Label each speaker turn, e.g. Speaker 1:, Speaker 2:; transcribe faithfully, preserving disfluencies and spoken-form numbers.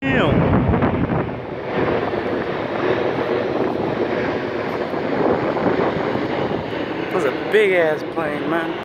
Speaker 1: Damn. That was a big ass plane, man.